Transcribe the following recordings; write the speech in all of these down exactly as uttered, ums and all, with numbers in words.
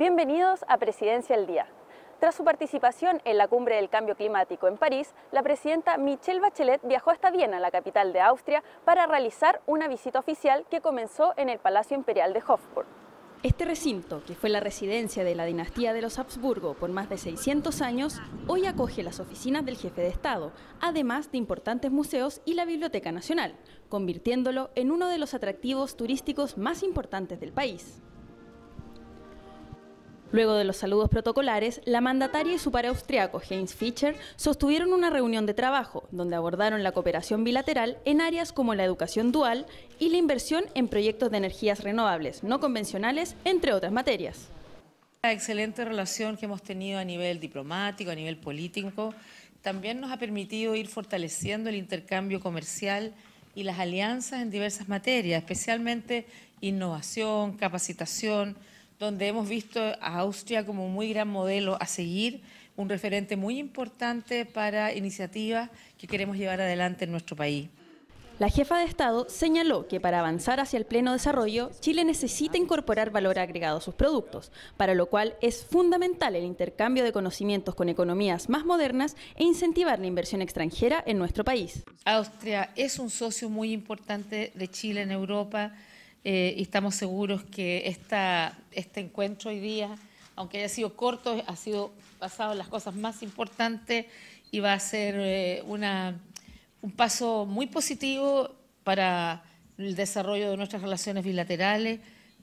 Bienvenidos a Presidencia al Día. Tras su participación en la Cumbre del Cambio Climático en París, la presidenta Michelle Bachelet viajó hasta Viena, la capital de Austria, para realizar una visita oficial que comenzó en el Palacio Imperial de Hofburg. Este recinto, que fue la residencia de la dinastía de los Habsburgo por más de seiscientos años, hoy acoge las oficinas del jefe de Estado, además de importantes museos y la Biblioteca Nacional, convirtiéndolo en uno de los atractivos turísticos más importantes del país. Luego de los saludos protocolares, la mandataria y su par austriaco Heinz Fischer sostuvieron una reunión de trabajo donde abordaron la cooperación bilateral en áreas como la educación dual y la inversión en proyectos de energías renovables no convencionales, entre otras materias. La excelente relación que hemos tenido a nivel diplomático, a nivel político, también nos ha permitido ir fortaleciendo el intercambio comercial y las alianzas en diversas materias, especialmente innovación, capacitación, donde hemos visto a Austria como un muy gran modelo a seguir, un referente muy importante para iniciativas que queremos llevar adelante en nuestro país. La jefa de Estado señaló que para avanzar hacia el pleno desarrollo, Chile necesita incorporar valor agregado a sus productos, para lo cual es fundamental el intercambio de conocimientos con economías más modernas e incentivar la inversión extranjera en nuestro país. Austria es un socio muy importante de Chile en Europa. Eh, y estamos seguros que esta, este encuentro hoy día, aunque haya sido corto, ha sido basado en las cosas más importantes y va a ser eh, una, un paso muy positivo para el desarrollo de nuestras relaciones bilaterales,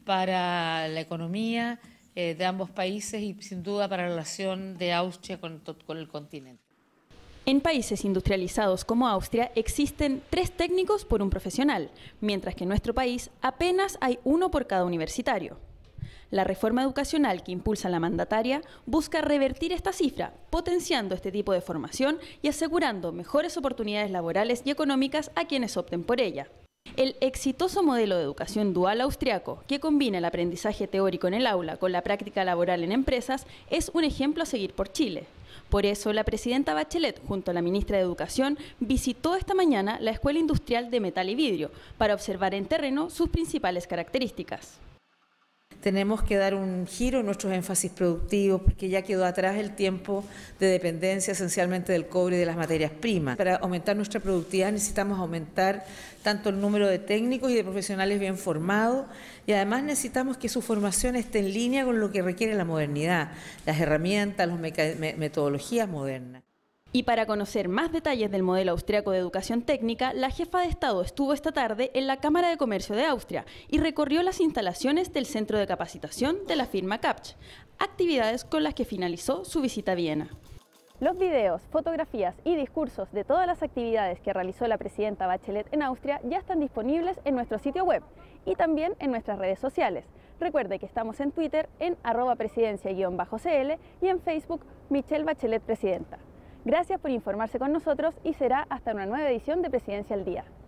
para la economía eh, de ambos países y sin duda para la relación de Austria con, con el continente. En países industrializados como Austria existen tres técnicos por un profesional, mientras que en nuestro país apenas hay uno por cada universitario. La reforma educacional que impulsa la mandataria busca revertir esta cifra, potenciando este tipo de formación y asegurando mejores oportunidades laborales y económicas a quienes opten por ella. El exitoso modelo de educación dual austriaco, que combina el aprendizaje teórico en el aula con la práctica laboral en empresas, es un ejemplo a seguir por Chile. Por eso, la presidenta Bachelet, junto a la ministra de Educación, visitó esta mañana la Escuela Industrial de Metal y Vidrio para observar en terreno sus principales características. Tenemos que dar un giro en nuestros énfasis productivos porque ya quedó atrás el tiempo de dependencia esencialmente del cobre y de las materias primas. Para aumentar nuestra productividad necesitamos aumentar tanto el número de técnicos y de profesionales bien formados y además necesitamos que su formación esté en línea con lo que requiere la modernidad, las herramientas, las metodologías modernas. Y para conocer más detalles del modelo austriaco de educación técnica, la jefa de Estado estuvo esta tarde en la Cámara de Comercio de Austria y recorrió las instalaciones del centro de capacitación de la firma Kapsch, actividades con las que finalizó su visita a Viena. Los videos, fotografías y discursos de todas las actividades que realizó la presidenta Bachelet en Austria ya están disponibles en nuestro sitio web y también en nuestras redes sociales. Recuerde que estamos en Twitter en arroba presidencia guión bajo cl y en Facebook Michelle Bachelet Presidenta. Gracias por informarse con nosotros y será hasta una nueva edición de Presidencia al Día.